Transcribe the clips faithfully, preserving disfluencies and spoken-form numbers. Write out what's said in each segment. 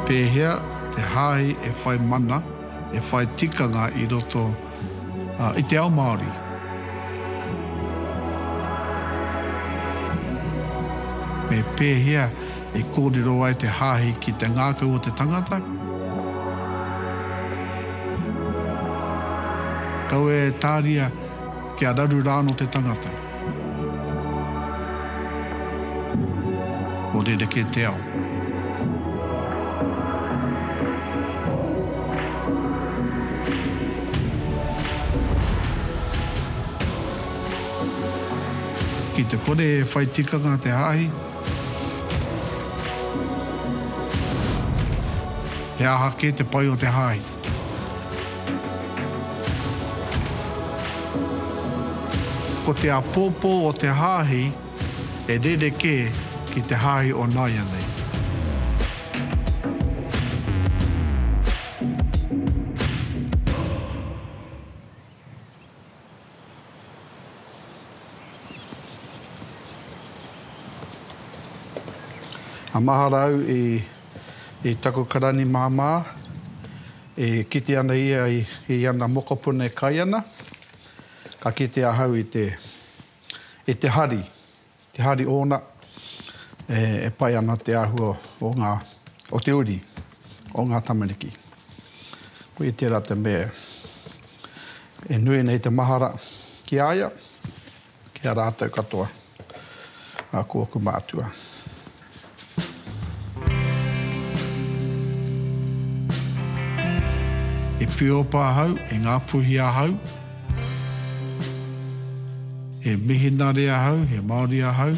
pēhea te hahi e whai mana, e whai tikanga i roto uh, i te ao Māori. Me pēhea e kōrero ai te hahi ki te ngākau o te tangata. Kau e tāria ki a raru rāno te tangata. O rere ke te ao. Ki te kore e whai tikanga te hahi, he aha ke te pai o te hahi. Ko te apōpō o te hahi, e rere ke ki te hahi o Naia nei. A maharau i, i taku karani māmā, e kite ana ia i, i ana mokopuna e kai ana, ka kite ahau i te, i te hari, te hari ona, e, e pai ana te ahua o, ngā, o te uri, o ngā tamariki. Ko i tērā te mea, e nui nei te mahara ki aia, ki a rātou katoa, a kua kumātua. E piopa hau, e ngā puhi ahau, he mihinare ahau, he Māori ahau.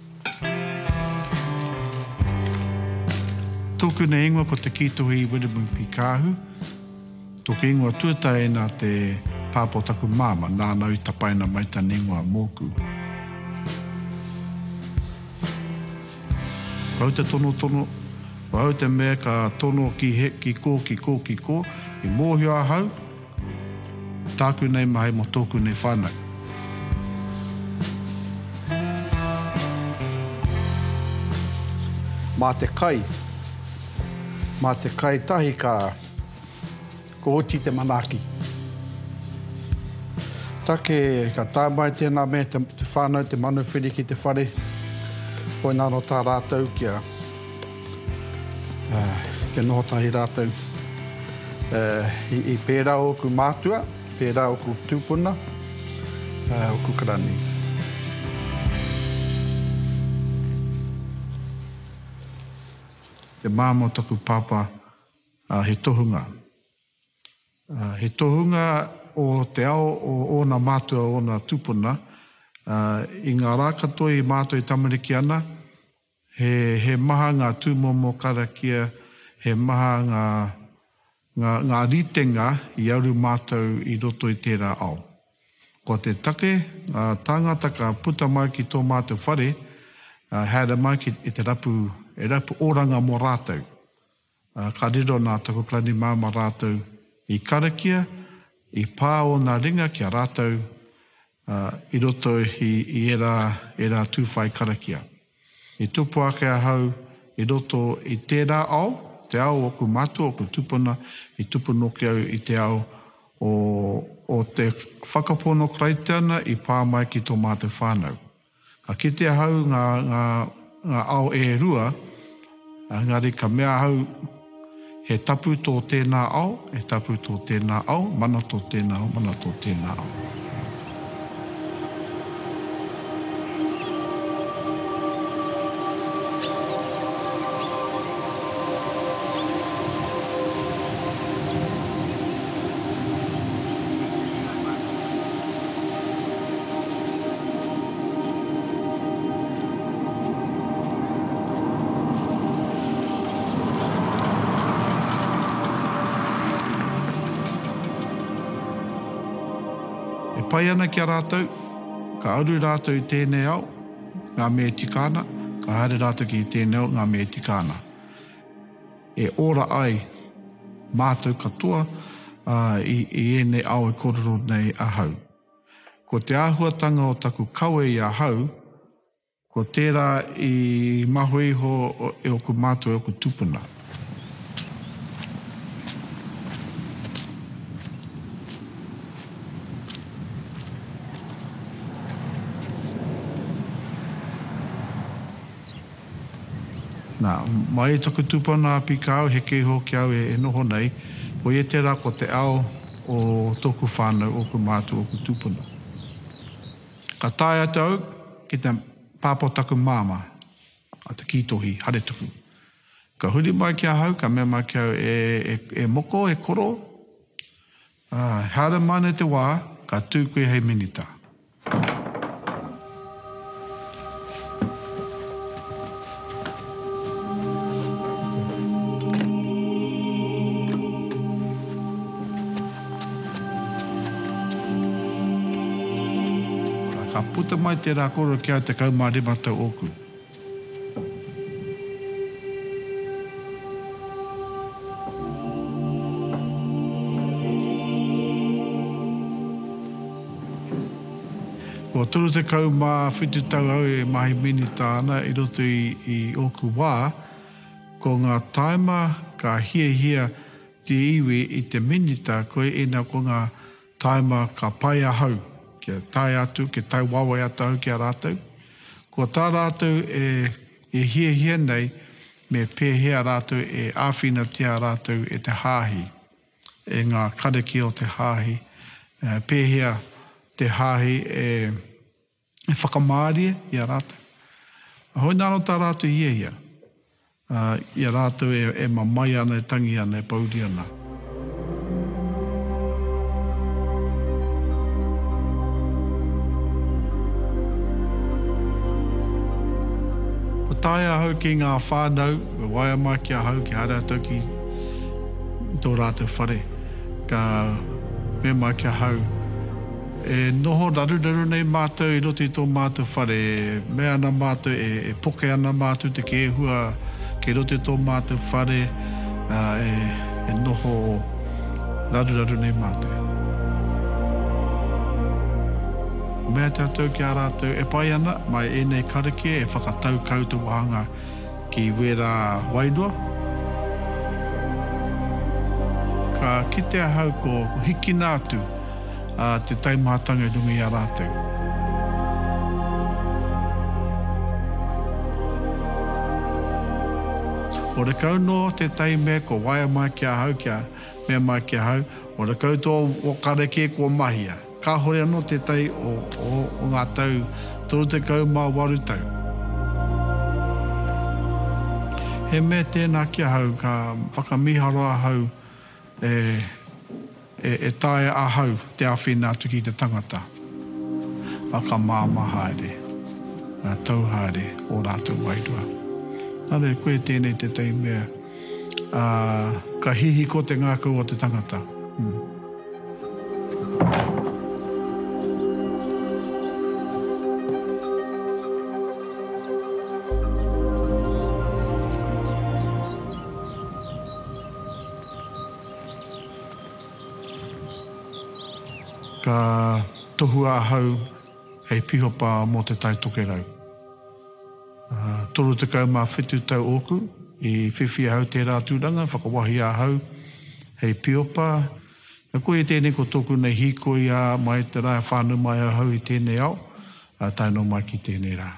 Tōku ne ingoa ko te kitohi i Wirimu Pikahu, tōku ingoa tuatai nā te pāpo taku māma, nānau i tapaina mai ta ingoa mōku. Rau te tono tono, rau te mea ka tono ki he, ki kō, ki kō, ki kō, i mōhio ahau, tāku nei mai mo tōku nei whānau. Mā te kai, mā te kai tahi ka ko oti te manaki. Take ka tāmai tēnā mea te, te whānau, te manu whiri ki te whare, hoi nāno tā rātou kia, uh, ke noho tahi rātou. Uh, i, i pērā o ku mātua, pērā o ku tūpuna, uh, o ku karani. Te māmo taku pāpā, uh, he tohunga. Uh, he tohunga o te ao o ōna mātua, o ōna tūpuna, uh, i ngā rākatoi i mātua i tamariki ana, he, he maha ngā tūmomo karakia, he maha ngā Ngā, ngā ritenga i auru mātou i roto i tērā ao. Ko te take, uh, tāngata ka puta mai ki tō mātou whare, uh, haere mai ki i te rapu, e rapu oranga mō rātou. Uh, ka riro nā taku klani māma rātou i karakia, i pā o nā ringa ki a rātou, uh, i roto i, i era, era tūwhai karakia. I tupu ake ahau i roto i tērā ao, te ao o ku mātua, o ku tupuna, i tupuno ki au i te ao o, o te whakapono kraitana i pā mai ki tō mātou whānau. Ka kite hau ngā, ngā, ngā ao e rua, ngari ka mea hau he tapu tō tēnā ao, he tapu tō tēnā ao, mana tō tēnā ao, mana tō tēnā ao. Pai ana ki a rātou, ka auru rātou i tēnei au, ngā mea tikana, ka haere rātou ki i tēnei au, ngā mea tikana. E ora ai mātou katoa uh, i, i ene au e kororo nei ahau. Ko te āhuatanga o taku kaue i ahau, ko tērā i mahu iho e oku mātou e oku tupuna. Nā, mai e taku tupana api kāu, he kei hoki au e, e noho nei, o e te rako te ao o tōku whānau o ku mātu o ku tupuna. Ka tae atu au, ki te pāpotaku māma, a te kītohi, hare tuku. Ka huri mai kia hau, ka mea mai kia hau e, e, e moko, e koro. Uh, Hara mana te wā, ka tūkoe hei minita. Ka puta mai te rākoro kia te kaumārima tau oku. Ko turu te kau mā whitu tau au e mahi mini tāna i roto i, i oku wā, ko ngā taima ka hia hia te iwi i te minita koe ina ko ngā taima ka pai ahau, kia tai atu, ke tau wawai atau ki a rātou. Ko tā rātou e, e hia hia nei, me pēhea rātou e āwhina tia rātou e te hāhi, e ngā kareki o te hāhi, e, pēhea te hāhi e, e whakamārie i a rātou. Hoi nāno tā rātou i e ia. Uh, I a rātou e, e mamai ana, e tangi ana, e pauri ana. Po tae ahau ki ngā whānau, e waia mai ki ahau ki hara atau ki tō rātou whare. Ka me mai ki ahau. E noho raru raru nei mātou i roto i tō mātou whare, mea ana mātou e, e poke ana mātou te ke hua ke roto i tō mātou whare, uh, e, e noho raru raru nei mātou. Mea tātou ki a rātou e pai ana, mai e nei kareke e whakatau kautu wahanga ki wera wairua. Ka kite ahau ko hiki nātu, a te taimātanga rungi a rātou. O re kau no te taime ko waia mai kia hau kia, mea mai kia hau, o re kau tō o kareke ko mahia. Ka hore anō te tai o, o, o ngā tau, tōru te kau mā waru tau. He mea tēnā kia hau, ka whakamiharoa hau, e, E, e tae ahau te awhina atu ki te tangata. Waka māma haere, a tau haere o rātou wairua. Nare, koe tēnei te tei mea, uh, ka hihi ko te ngākau o te tangata. Hmm. Ka tohu ahau hei pihopa mō te tai toke rau. Uh, toru te kau mā whitu tau oku, i whiwhi ahau te rātūranga, whakawahi ahau hei pihopa. Na koe tēnei ko tōku nei hikoi a mai te rai whānu mai ahau i tēnei au, a tai no mai ki tēnei rā.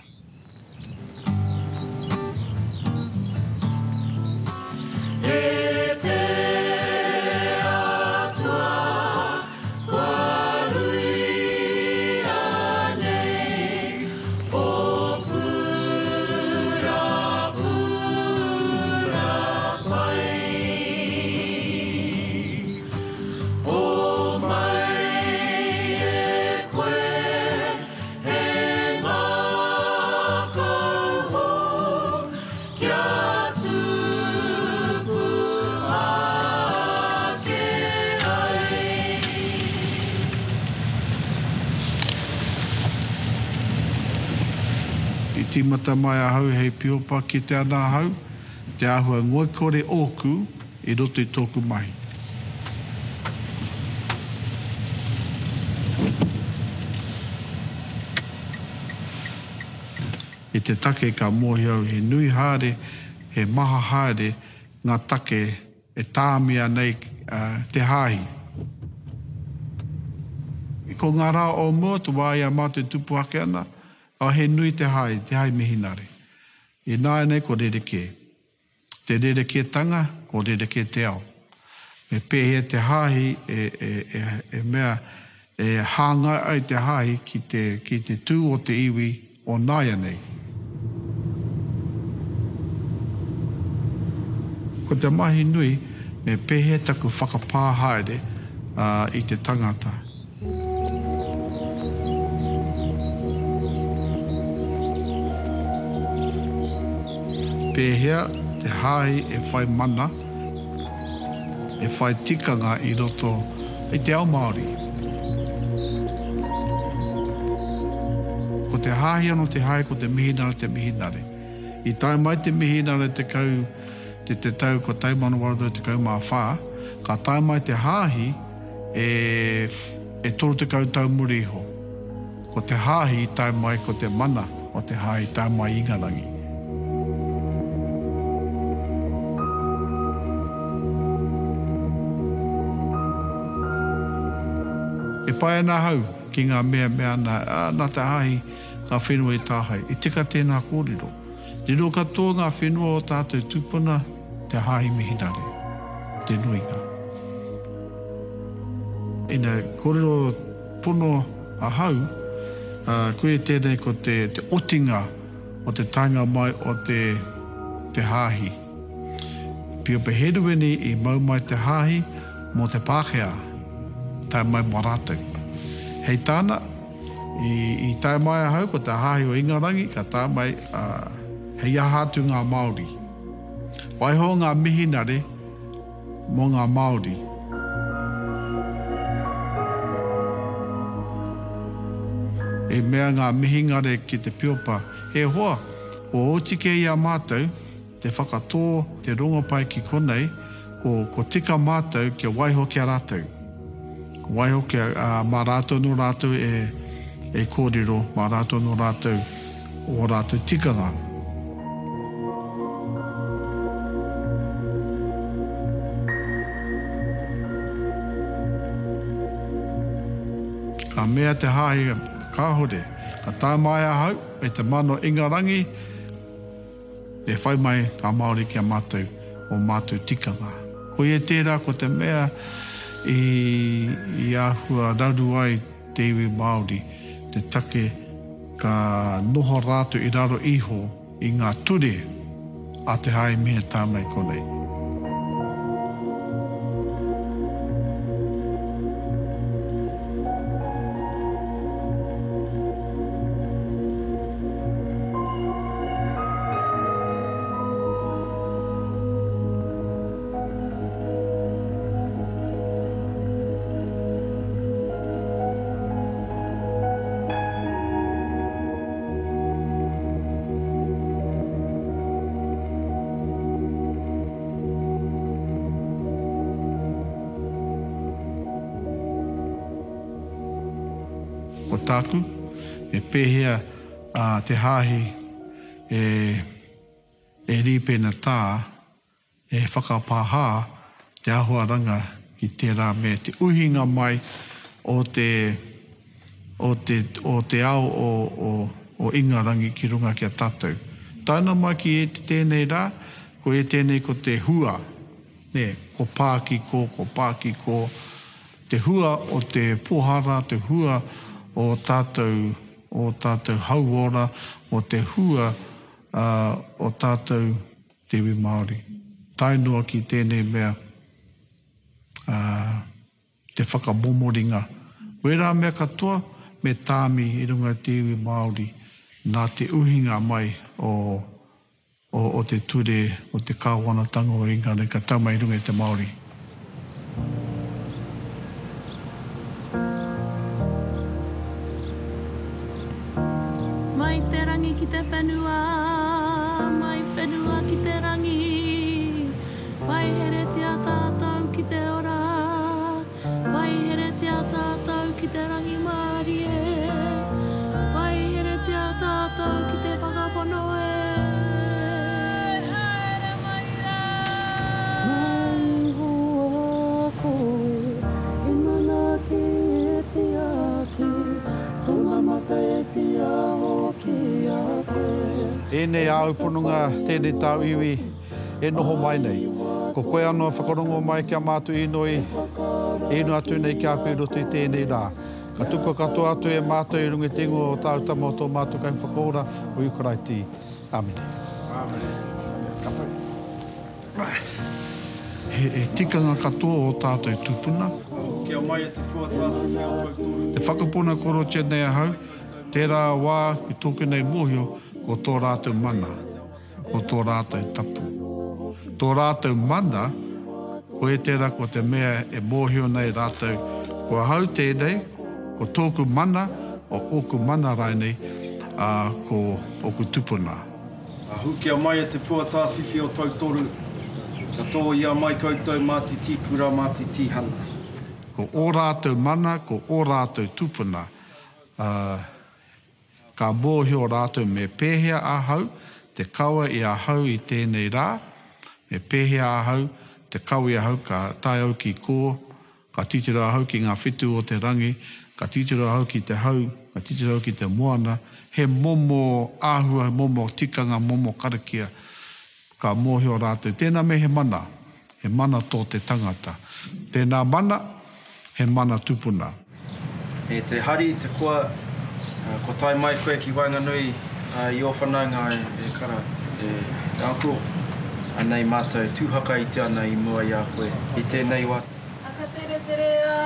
Timata mai ahau hei piopa ki te ana ahau, te ahua ngoi kore oku i roto i tōku mahi. I te take ka mohi au he nui haere, he maha haere, ngā take e tāmia nei uh, te hahi. Ko ngā rā o mua, tu wāia mā te tupu ake ana, a he nui te hai, te hai mihinare. I nāi nei ko rere ke. te rereketanga, ko rereke te ao. Me pēhea te hahi e, e, e, e mea e hanga ai te hahi ki te, ki te tū o te iwi o Nāia nei. Ko te mahi nui, me pēhea taku whakapāhaere uh, i te tangata. Pēhea te hahi e whai mana, e whai tikanga i roto i te ao Māori. Ko te hahi ano te hahi, ko te mihinare te mihinare. I tai mai te mihinare te kau, te te tau ko taimanu warado te kau mā whā, ka tai mai te hahi e, e toru te kau tau muri iho. Ko te hahi i tai mai ko te mana o te hahi i tai mai ingarangi. E pai ana hau ki ngā mea mea nā, nā te hahi ka whenua i tāhai. I tika tēnā kōrero. Riro katoa ngā whenua o tātou tūpuna te hahi mihinare, te nuinga. Ina kōrero pono a hau, uh, koe tēnei ko te, te otinga o te tainga mai o te, te hahi. Pio peherueni i mau mai te hahi mo te Pākehā. Tai mai marātou. Hei tāna, i, i tai mai ahau ko te hahi o Ingarangi, ka tai mai uh, hei ahatu ngā Māori. Waiho ngā mihinare mo ngā Māori. E mea ngā mihingare ki te piopa. He hoa, ko otike i a mātou, te whakatō, te rongopai ki konei, ko, ko tika mātou kia waiho kia rātou. Waiho ke uh, mā rātou no rātou e, e kōrero, mā rātou no rātou o rātou tikanga. Ka mea te hahi kāhore, ka tā mai ahau e te mano Ingarangi, e whai mai ka Māori kia mātou o mātou tikanga. Ko e tērā ko te mea I, i ahua raru ai te iwi Māori, te take ka noho rātu i raro iho i ngā ture a te hae mea tāmai konei. Ko tāku, e pēhea uh, te hahi e, e ripena tā, e whakapāhā te ahuaranga ki tērā mea te uhinga mai o te, o te, o te ao o, o, o Ingarangi ki runga ki a tātou. Tāna mai ki e te tēnei rā, ko e tēnei ko te hua, ne, ko pāki ko, ko pāki ko, te hua o te pohara, te hua o tātou, o tātou hauora, o te hua uh, o tātou te iwi Māori. Tainua ki tēnei mea uh, te whakamomoringa. Wera mea katoa, me tāmi i runga te iwi Māori, nā te uhinga mai o, o, o te ture, o te kāwanatanga o Ingarangi, ka tau mai runga te Māori. Mai te rangi ki te whenua, mai whenua ki te rangi. Pai here te a tātou ki te ora, pai here te a tātou ki te rangi Māori e. Pai here te a tātou ki te whakapono e. Mai hoa koe, e mana ki e te aki, tōna mata e te aho. E nei au ponunga tēnei tau iwi e noho mai nei. Ko koe anō whakarongo mai kia mātu inoi, e inu atu nei kia koe roto i tēnei rā. Ka tuko katoa atu e mātou i rungi tingo o tāu tamo o tō mātou kai whakaora o Iukaraiti. Āmene. Āmene. He, he tikanga katoa o tātou tupuna. Kia mai e te puata whiwhi o tautoro. Te whakapuna koro tēnei ahau, tērā wā ki tōku nei mōhio, ko tō rātou mana, ko tō rātou tapu. Tō rātou mana, ko e tērā ko te mea e mōhio nei rātou. Ko hau tēnei, ko tōku mana, o oku mana rai nei, uh, ko oku tupuna. Ahu kia mai e te puata whiwhi o tautoro. Ka tō ia mai koutou mātiti kura mātiti hana. Ko o rātou mana, ko o rātou tupuna. Uh, ka mōhio rātou me pēhea ahau, te kaua i ahau i tēnei rā, me pēhea ahau, te kau i ahau ka tai au ki kō, ka titiro ahau ki ngā whitu o te rangi, ka titiro ahau ki te hau, ka titiro ahau ki te moana, he momo āhua, momo tikanga, momo karakia, ka mōhio rātou. Tēnā me he mana, he mana tō te tangata. Tēnā mana, he mana tupuna. E te hari, te koa, uh, ko tai mai koe ki Wainganui, uh, i o whanaunga e, e kara, e te ako. Anei mātou tūhaka i te ana i mua i a koe. I tēnei wā. Aka tere tere a,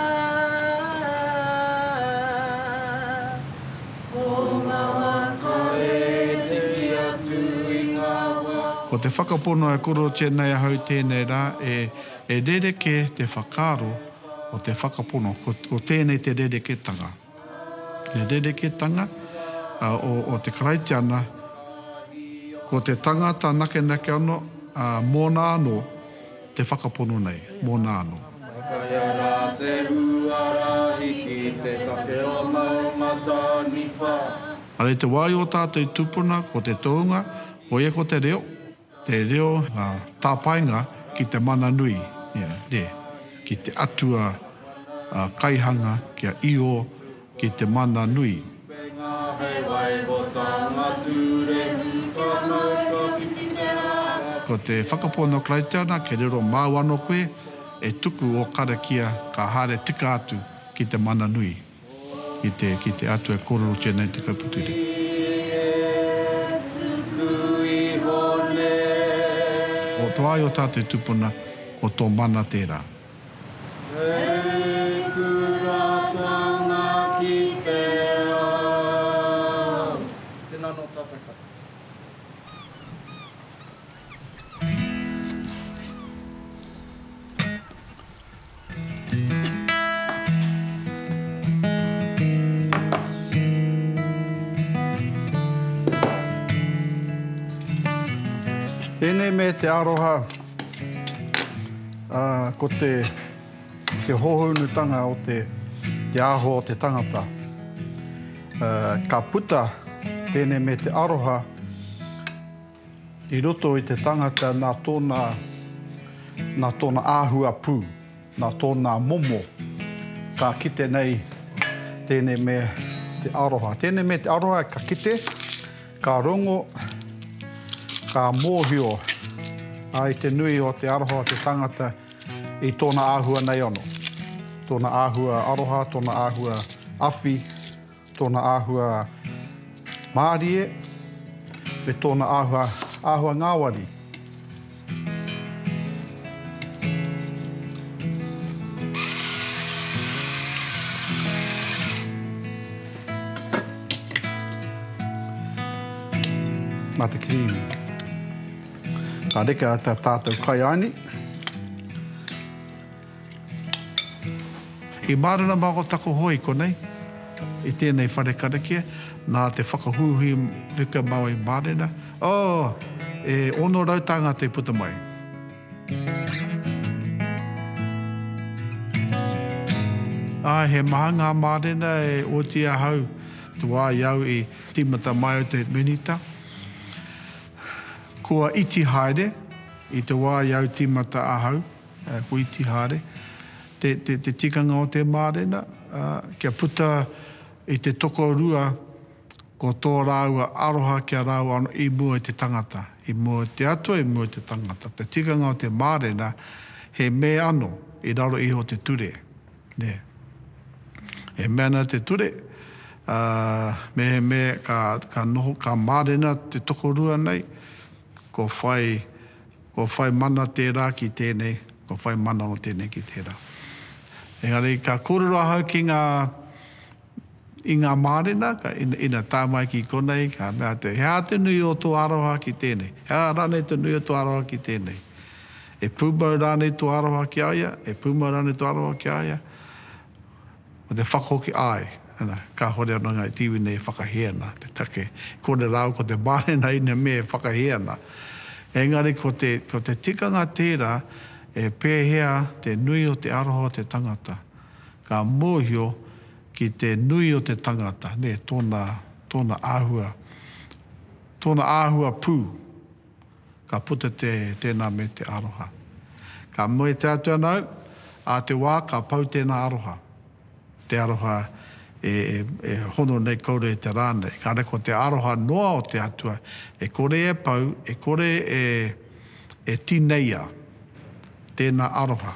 o ngā wā koe, tiki atu i ngā wā. Ko te whakapono e koro tēnei ahau tēnei rā, e, e rereke te whakaro o te whakapono, ko, ko tēnei te rereketanga. Le rereketanga uh, o, o te karaitiana, ko te tangata nake nake ano, uh, mō nā anō, te whakapono nei, mō nā anō. Whakaia rā te huara hiki, te take o mau matani whā. Arei te wai o tātou tupuna, ko te tounga, o ia ko te reo, te reo uh, tāpainga ki te mana nui, yeah, re, ki te atua uh, kaihanga, kia io, ki te mana nui. Ko te whakapono kraitiana, ke rero mau anō koe, e tuku o karakia ka hare tika atu ki te mana nui, ki te, ki te atu e kororo tēnei te kauputuri. O tō ai o tātou tupuna, ko tō mana tērā. Tēnā no tātou kata. Tēnei me te aroha, uh, ko te, te hohounutanga o te, te aho o te tangata. Uh, ka puta tēnei me te aroha i roto i te tangata nā tōna, nā tōna āhua pū, nā tōna momo, ka kite nei tēnei me te aroha. Tēnei me te aroha ka kite, ka rongo, ka mōhio ai te nui o te aroha o te tangata i tōna āhua nei ono. Tōna āhua aroha, tōna āhua awhi, tōna āhua mārie, me tōna āhua, āhua ngāwari. Mā te kirimi. Ka reka tā tātou kai aini. I māruna mako tako hoi konei, i tēnei whare karakia, nā te whakahuhi wika mau i mārena. Oh, e ono rautanga te puta mai. Ah, he maha ngā mārena e oti ahau, tua iau i timata mai o te minita. Kua iti haere, i te wā iau timata ahau, uh, ko iti haere. Te, te, te tikanga o te mārena, uh, kia puta i te toko rua ko tō rāua aroha kia rāua ano i mua te tangata, i mua te atua, i mua te tangata. Te tikanga o te mārena, he me ano i raro iho te ture. Ne. He mea te ture, uh, me he me ka, ka, noho, ka mārena te tokorua nei, ko whai, ko whai mana tērā ki tēnei, ko whai mana o tēnei ki tērā. Engari, ka kōrero ahau ki ngā i ngā mārena, ka ina, ina tāmai ki konei, ka mea te hea te nui o tō aroha ki tēnei. Hea rānei te nui o tō aroha ki tēnei. E pūmau rānei tō aroha ki aia, e pūmau rānei tō aroha ki aia. O te whakahoki ai, hana, ka hore anō ngai tiwi nei whakaheana, te take. Kore rau ko te mārena ina me whakaheana. Engari, ko te, ko te tikanga tērā, e pēhea te nui o te aroha o te tangata. Ka mōhio, ki te nui o te tangata, ne, tōna, tōna āhua, tōna āhua pū, ka puta te, tēnā me te aroha. Ka moe te atua nau, a te wā, ka pau tēnā aroha. Te aroha e, e, e hono nei kaure te rānei. Ka reko te aroha noa o te atua, e kore e pau, e kore e, e tineia, tēnā aroha.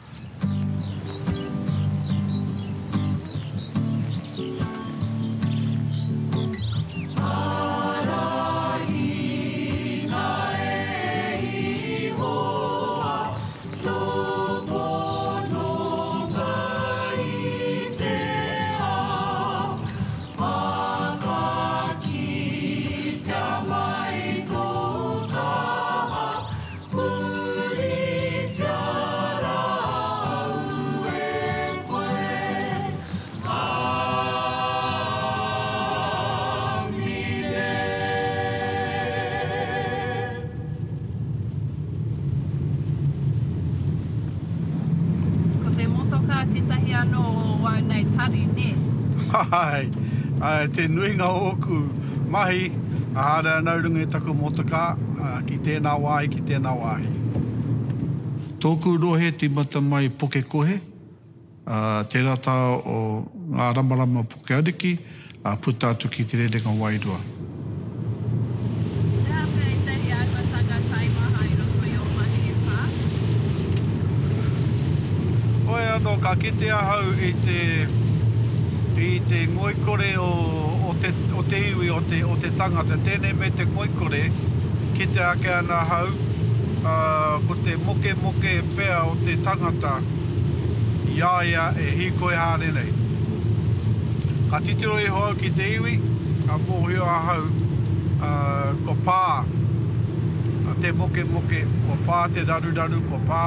Hai, uh, te nuinga oku mahi, a hara naurunga e taku motoka, uh, ki tēnā wāhi, ki tēnā wāhi. Tōku rohe timata mai poke kohe, uh, te rata o ngā ramarama poke ariki, uh, puta atu ki te rerenga wairua. Oe anō, ka kite ahau i te i te ngoikore o, o, te, o te iwi o te, o te tangata. Tēnei me te ngoikore, ki te ake ana hau, uh, ko te moke moke pea o te tangata, iaia e hikoe hāre nei. Ka titiro i hoa ki te iwi, ka mōhio a hau, uh, ko pā, te moke moke, ko pā te daru daru, ko pā,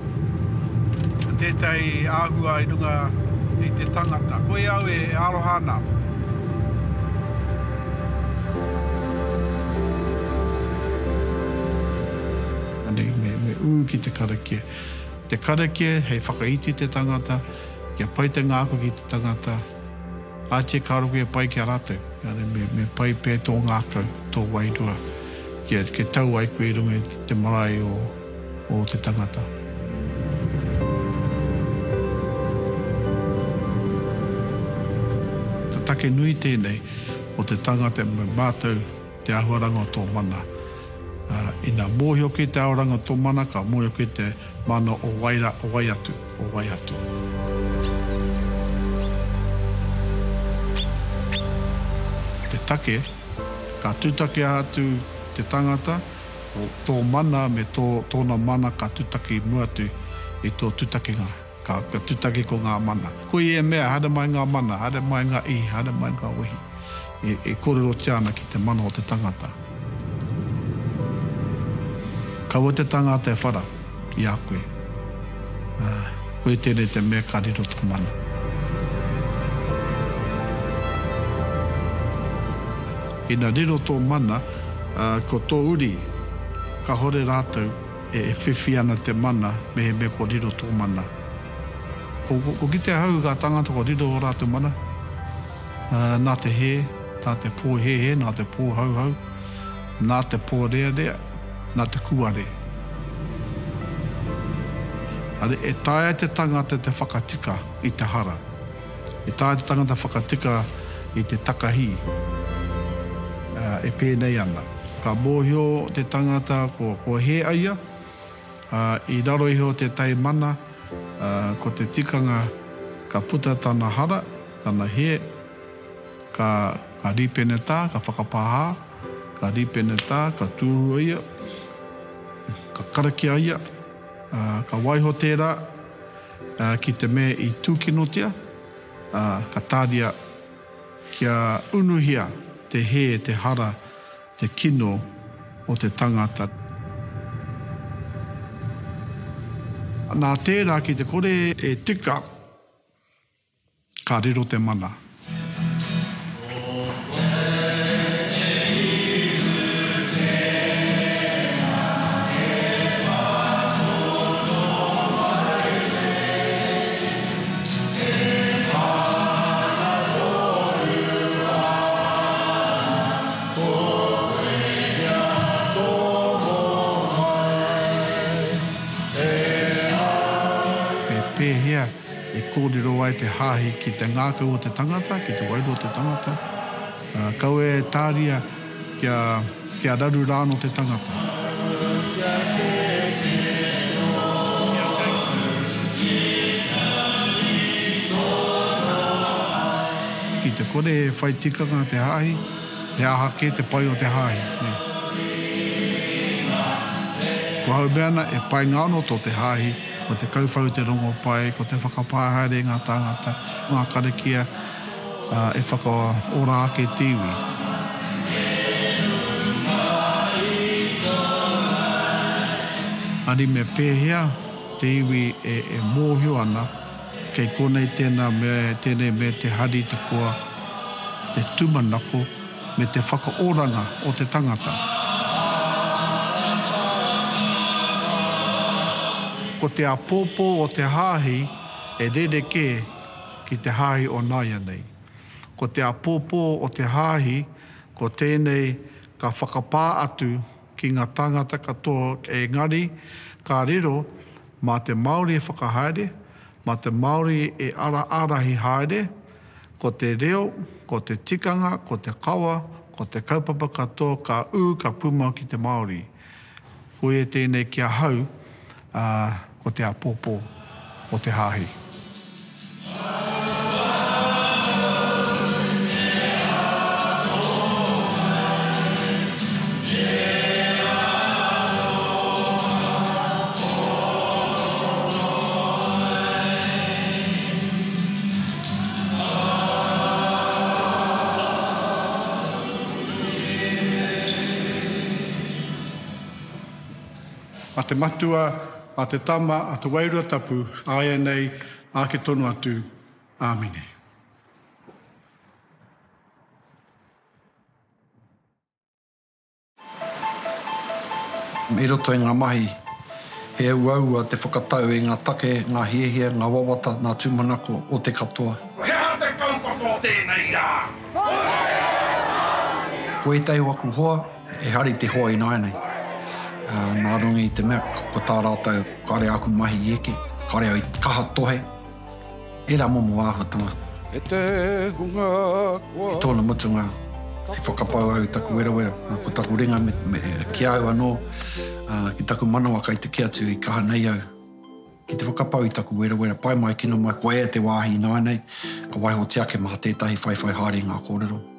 tētai āhua i runga i te tangata. Koe au e aroha nā. Anei, me, me uu ki te karakia. Te karakia, hei whakaiti te tangata, kia pai te ngāko ki te tangata, a te karoku e pai ki a rātou. Anei, me, me pai pē tō ngāko, tō wairua, kia ke tau ai koe runga te marae o, o te tangata. Take nui tēnei o te tangata me mātou te ahuaranga o tō mana. Uh, ina mōhio ki te ahuaranga o tō mana, ka mōhio ki te mana o waira, o wai atu, o wai atu. Te take, ka tūtake atu te tangata, o tō mana me tō, tōna mana ka tūtake muatu i tō tūtakenga. Ka, ka tutake ko ngā mana. Ko i e mea, hara mai ngā mana, hara mai ngā i, hara mai ngā wehi. E, e kōrero tiana ki te mana o te tangata. Kaua te tangata e whara, i a koe. Uh, koe tēnei te mea ka riro tō mana. Ina riro tō mana, uh, ko tō uri, ka hore rātou e, e whiwhi ana te mana, me he me ko riro tō mana. Ko, ko, ko ki te hau ka tangata ko riro o rātou mana, uh, nā te he, tā te pō he he, nā te pō hau hau, nā te pō rea rea, nā te kua rea. Are, e taia te tangata te whakatika i te hara. E taia te tangata whakatika i te takahi. uh, e pēnei ana. Ka mōhio te tangata ko, ko he aia, uh, i raro iho te taimana, uh, ko te tikanga ka puta tana hara, tana he, ka, ka ripene tā, ka whakapāha, ka ripene tā, ka tūru ia, ka karaki aia, uh, ka waiho tērā, uh, ki te me i tūkinotia, uh, ka tāria kia unuhia te he, te hara, te kino o te tangata. Nā tērā ki te kore e tika, ka riro te mana. Pēhea e kōrero ai te hāhi ki te ngākau o te tangata, ki te wairu o te tangata. Uh, kau e tāria kia, kia raru rāno te tangata. Ki te kore e whai tikanga te hāhi, te ahake te pai o te hāhi. Ne. Ko hau meana e pai ngāno tō te hāhi, ko te kauwhau te rongo pai, ko te whakapāhaere ngā tāngata, ngā karakia uh, e whakaora ake tiwi. Ari me pēhea, te iwi e, e mōhio ana, kei konei tēnā me, tēnei me te hari te koa, te tumanako, me te whakaoranga o te tangata. Ko te apōpō o te hāhi e rereke ki te hāhi o Nāia nei. Ko te apōpō o te hāhi, ko tēnei ka whakapā atu ki ngā tangata katoa e ngari, ka riro mā te Māori e whakahaere, mā te Māori e ara arahi haere, ko te reo, ko te tikanga, ko te kawa, ko te kaupapa katoa, ka u, ka pumau ki te Māori. Ko e tēnei kia hau, uh, ko te apōpō o te hāhi. A te matua, a te tama, a te wairua tapu, aia nei, a ke tonu atu. Āmine. I roto i ngā mahi, he auaua te whakatau i ngā take, ngā hiehia, ngā wawata, ngā tūmanako o te katoa. Hea te kaupapa o tēnei rā! Ko e tei waku hoa, e hari te hoa i nai nei. Uh, nā rongi i te mea, ko tā rātau, kare aku mahi eke, kare au i kaha tohe. E rā momo āhutanga. E te hunga kua. I tōna mutunga, e whakapau au taku wera wera. Ko taku ringa me, me ki au anō, uh, ki taku manawa kai te kia atu i kaha nei au. Ki te whakapau i taku wera wera, pai mai kino mai, ko e te wāhi nai nei, ka waiho tiake maha tētahi whai whai haere ngā kōrero.